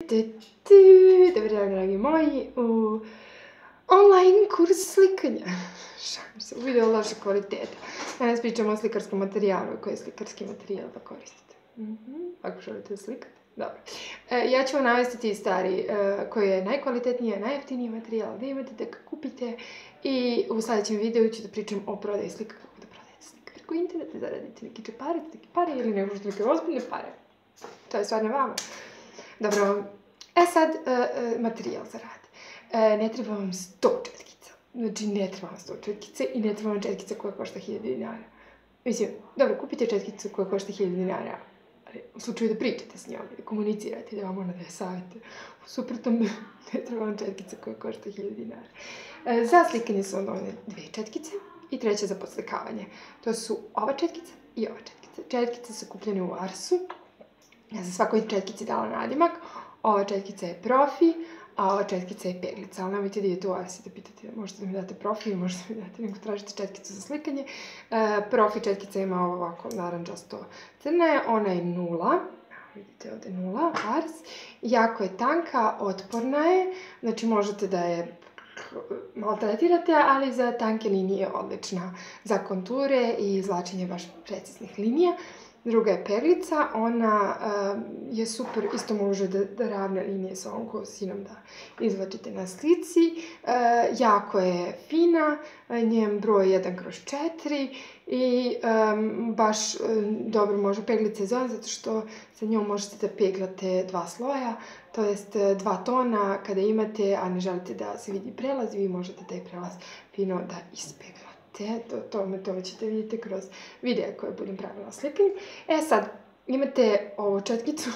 Dobar dan, dragi moji, u online kurs slikanja. Šalim se, u video loše kvaliteta. Danas pričamo o slikarskom materijalu. Koji je slikarski materijal da koristite? Ako želite da slikate. Dobro. Ja ću vam navesti stari koji je najkvalitetniji, najjeftiniji materijal da imate, da ga kupite. I u sljedećem videu ću da pričam o prodaji slika, kako da prodajete slika preko interneta, zaradite neki čeparac, neki pare ili ne možete neke ozbiljne pare. To je stvar na vama. Dobro, sad materijal za rad. Ne treba vam 100 četkica. Znači, ne treba vam 100 četkice i ne treba vam četkica koja košta 1000 dinara. Mislim, dobro, kupite četkicu koja košta 1000 dinara, ali u slučaju da pričate s njom, da komunicirate, da vam ona daje savjete. U suprotnom, ne treba vam četkica koja košta 1000 dinara. Za slikanje su onda one 2 četkice i 3 za podslikavanje. To su ova četkica i ova četkica. Četkice su kupljene u Arsu. Ja sam svakoj četkici dala nadimak. Ova četkica je profi, a ova četkica je peglica. Ali nemojte da idete u Arsi da pitate, možete da mi date profi, možete da mi date, nego tražite četkicu za slikanje. Profi četkica ima ovako naranđasto crna je, ona je 0. Vidite ovdje 0, Ars. Jako je tanka, otporna je, znači možete da je maltretirate, ali za tanke linije je odlična. Za konture i izvlačenje baš preciznih linija. Druga je peglica, ona je super, isto može da ravne linije sa ovom kosinom da izvlačite na slici. Jako je fina, njen broj 1/4 i baš dobro može peglice zove, zato što sa njom možete da peglate 2 sloja, to jest 2 tona kada imate, a ne želite da se vidi prelaz, vi možete taj prelaz fino da ispeglate. To ćete vidjeti kroz videa koje budem pravila slikanje. Sad, imate ovu četkicu,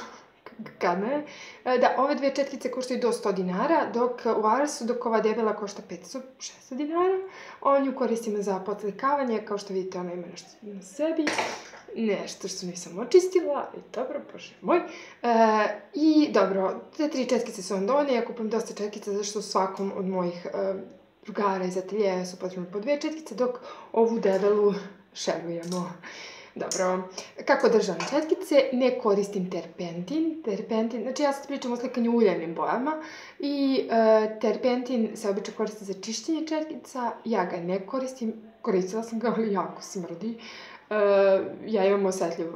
da, ove 2 četkice koštaju do 100 dinara, dok u Arsu, dok ova debela košta 500-600 dinara. On ju koristim za podslikavanje, kao što vidite ona ima nešto na sebi, nešto što nisam očistila, i dobro, bože moj. I dobro, te 3 četkice su vam dovoljne, ja kupam dosta četkica, zašto svakom od mojih drugara iz ateljeja su potrebne po 2 četkice, dok ovu debelu šerujemo. Dobro, kako držam četkice? Ne koristim terpentin. Znači ja sad pričam o slikanju uljanim bojama i terpentin se obično koristi za čišćenje četkica. Ja ga ne koristim, koristila sam ga, ali jako smrdi. Ja imam osjetljiv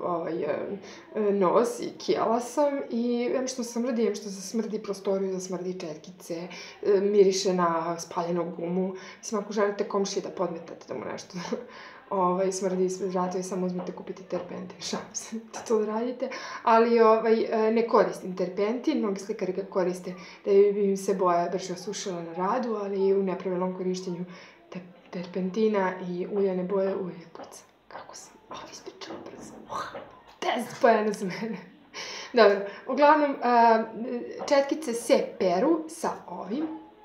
nos i kijala sam i što smrdi, što smrdi prostoriju, da smrdi četkice, miriše na spaljenu gumu. Mislim, ako želite komšije da podmetate da mu nešto smrdi ispred vrata i samo uzmete kupiti terpentin, šalim se da to radite, ali ne koristim terpentin, mnogi slikari ga koriste da bi im se boja brže osušila na radu, ali u nepravilnom korištenju terpentina i uljane boje uvijek puca. Kako sam ispričala brzo. 10 pojena za mene. Dobro, uglavnom, četkice se peru sa ovim.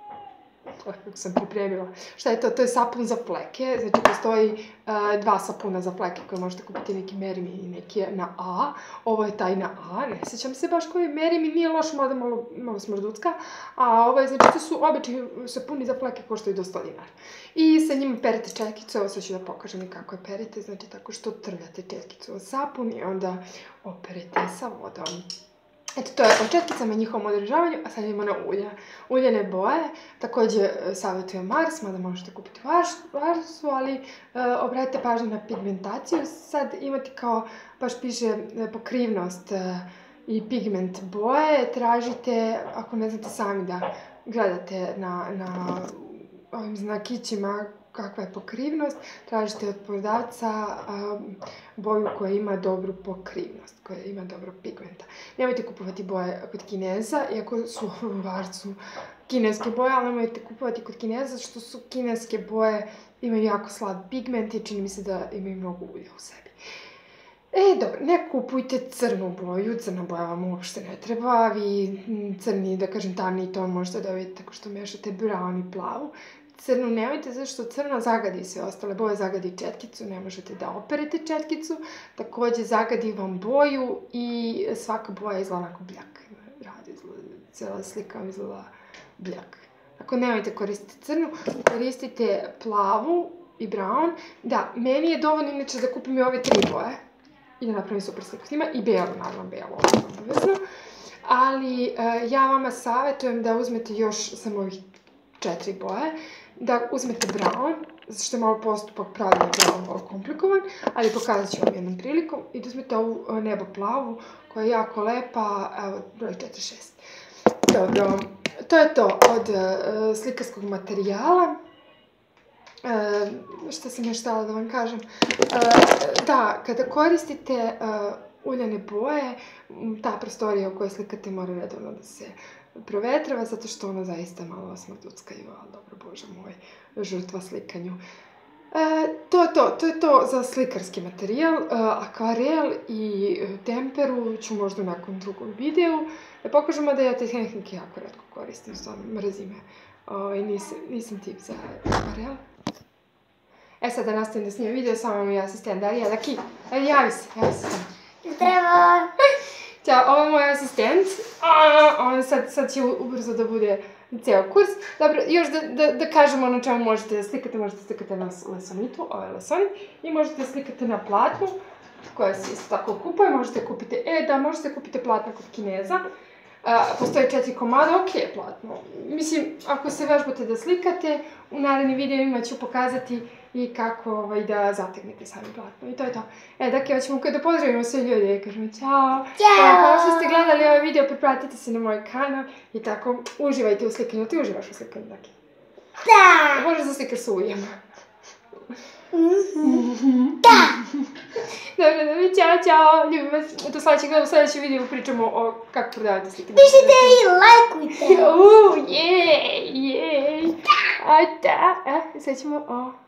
Kako sam pripremila. Šta je to? To je sapun za fleke. Znači, postoji 2 sapuna za fleke koje možete kupiti, neki Merimi i neki na A. Ovo je taj na A. Ne sjećam se baš koji Merimi, nije loš, mada malo smrducka. A ovo je, znači, to su obični sapuni za fleke koštaju do 100 dinara. I sa njima perete četkicu. Ovo sad ću da pokažem i kako je perete. Znači, tako što trljate četkicu u sapun i onda operete sa vodom. Eto, to je o četkicama i njihovom održavanju, a sad idemo na ulja. Uljane boje, također savjetujem Mars, mada možete kupiti u Arsu, ali obratite pažnju na pigmentaciju. Sad imate kao, baš piše pokrivnost i pigment boje, tražite, ako ne znate sami da gledate na ovim znakićima kakva je pokrivnost, tražite od prodavca boju koja ima dobru pokrivnost, koja ima dobro pigmenta. Nemojte kupovati boje kod Kineza, iako su u Arsu kineske boje, ali nemojte kupovati kod Kineza, što su kineske boje, imaju jako slab pigment i čini mi se da imaju mnogo ulja u sebi. Dobro, ne kupujte crnu boju, crna boja vam uopšte ne treba, vi crni, da kažem tamni ton možete dobiti tako što mešate brown i plavu. Crnu nemojte, zato što crna zagadi sve ostale boje, zagadi četkicu, ne možete da operete četkicu, također zagadi vam boju i svaka boja izgleda onako bljak. Cijela slika vam izgleda bljak. Ako nemojte koristiti crnu, koristite plavu i brown. Da, meni je dovoljno inače da kupim i ove 3 boje i da napravim super sliku s njima i belu, naravno belu, obavezno. ali ja vama savjetujem da uzmete još samo ovih 4 boje, da uzmete brown, zato što je malo postupak pravljenja brown malo komplikovan, ali pokazat ću vam jednom prilikom, i da uzmete ovu nebo plavu, koja je jako lepa, evo, broj 46. Dobro, to je to od slikarskog materijala. Šta sam još htjela da vam kažem? Da, kada koristite uljane boje, ta prostorija u kojoj slikate mora redovno da se provetrava, zato što ona zaista malo osmrduckaju, ali dobro, bože moj, žrtva slikanju. To je to za slikarski materijal. Akvarel i temperu ću možda u nekom drugom videu. Da pokažemo da ja te tehnike jako retko koristim, stvarno mrzi me. Nisam tip za akvarel. Sad da nastavim da snimam video, samo mi je asistent Darija. Daki, javi se tamo. Zdravo! Ćao, ovo je moj asistent. Sad će ubrzo da bude ceo kurs. Dobro, još da kažemo na čemu možete da slikate. Možete da slikate na lesonitu, ovo je lesonit. I možete da slikate na platnu, koja se isto tako kupuje. Možete kupite platno kod Kineza. Postoje 4 komada, ok platno. Mislim, ako se vežbate da slikate, u narednim videima ću pokazati i kako da zategnete sami platno. I to je to. Dakle, hoćemo da pozdravimo sve ljude i kažemo čao. Ćao! Hvala što ste gledali ovaj video, pretplatite se na moj kanal i tako uživajte u slikanju. Ti uživaš u slikanju, dakle? Da! Možeš da slikaš s uljem. Da! Dobro, čao, ljubim vas. Do sljedećeg videa pričamo o kako prodavate slike. Pišite i lajkujte! Jej! A da, sad ćemo